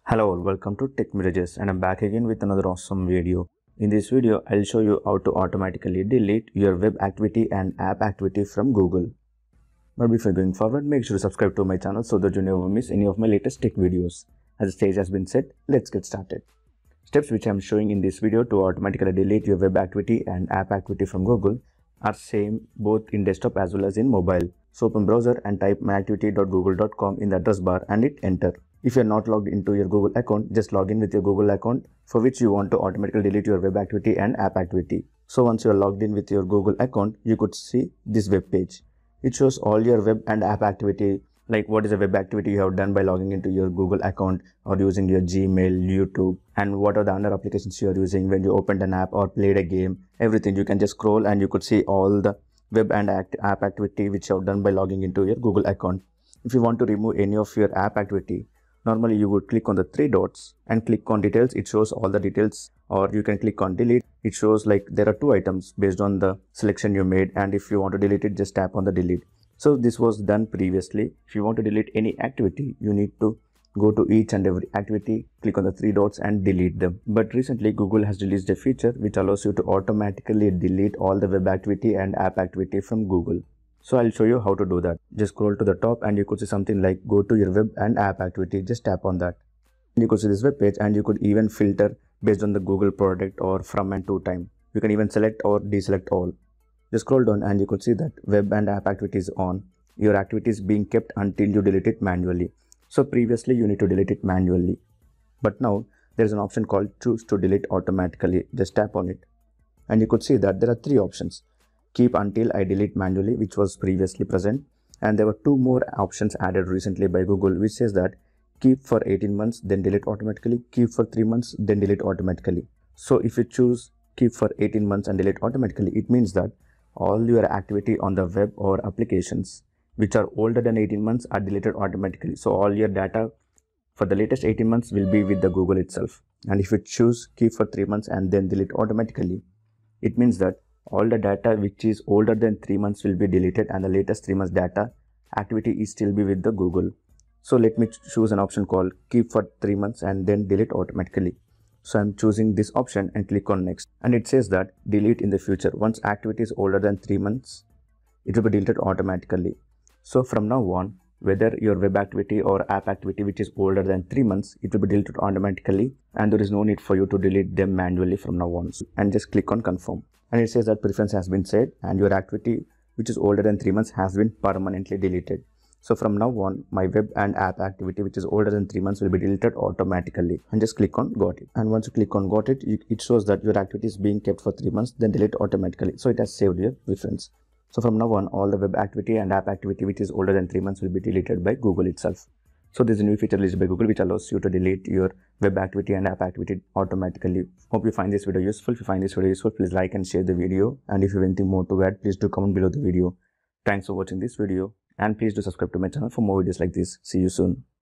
Hello all, welcome to Tech Mirages, and I'm back again with another awesome video. In this video, I'll show you how to automatically delete your web activity and app activity from Google. But before going forward, make sure to subscribe to my channel so that you never miss any of my latest tech videos. As the stage has been set, let's get started. Steps which I'm showing in this video to automatically delete your web activity and app activity from Google are same both in desktop as well as in mobile. So open browser and type myactivity.google.com in the address bar and hit enter. If you are not logged into your Google account, just log in with your Google account for which you want to automatically delete your web activity and app activity. So once you are logged in with your Google account, you could see this web page. It shows all your web and app activity, like what is a web activity you have done by logging into your Google account or using your Gmail, YouTube, and what are the other applications you are using when you opened an app or played a game. Everything you can just scroll and you could see all the web and app activity which you have done by logging into your Google account. If you want to remove any of your app activity, normally you would click on the three dots and click on details. It shows all the details, or you can click on delete. It shows like there are two items based on the selection you made, and if you want to delete it, just tap on the delete. So this was done previously. If you want to delete any activity, you need to go to each and every activity, click on the three dots and delete them. But recently Google has released a feature which allows you to automatically delete all the web activity and app activity from Google. So I'll show you how to do that. Just scroll to the top and you could see something like go to your web and app activity. Just tap on that. You could see this web page, and you could even filter based on the Google product or from and to time. You can even select or deselect all. Just scroll down and you could see that web and app activity is on. Your activity is being kept until you delete it manually. So previously you need to delete it manually, but now there is an option called choose to delete automatically. Just tap on it and you could see that there are three options. Keep until I delete manually, which was previously present, and there were two more options added recently by Google which says that keep for 18 months then delete automatically, keep for 3 months then delete automatically. So if you choose keep for 18 months and delete automatically, it means that all your activity on the web or applications which are older than 18 months are deleted automatically. So all your data for the latest 18 months will be with the Google itself. And if you choose keep for 3 months and then delete automatically, it means that all the data which is older than 3 months will be deleted, and the latest 3 months data activity is still be with the Google. So let me choose an option called keep for 3 months and then delete automatically. So I'm choosing this option and click on next, and it says that delete in the future. Once activity is older than 3 months, it will be deleted automatically. So from now on, whether your web activity or app activity which is older than 3 months, it will be deleted automatically, and there is no need for you to delete them manually from now on. And just click on confirm, and it says that preference has been set and your activity which is older than 3 months has been permanently deleted. So from now on, my web and app activity which is older than 3 months will be deleted automatically, and just click on got it. And once you click on got it, it shows that your activity is being kept for 3 months, then delete automatically. So it has saved your preference. So from now on, all the web activity and app activity which is older than 3 months will be deleted by Google itself. So this is a new feature released by Google which allows you to delete your web activity and app activity automatically. Hope you find this video useful. If you find this video useful, please like and share the video. And if you have anything more to add, please do comment below the video. Thanks for watching this video, and please do subscribe to my channel for more videos like this. See you soon.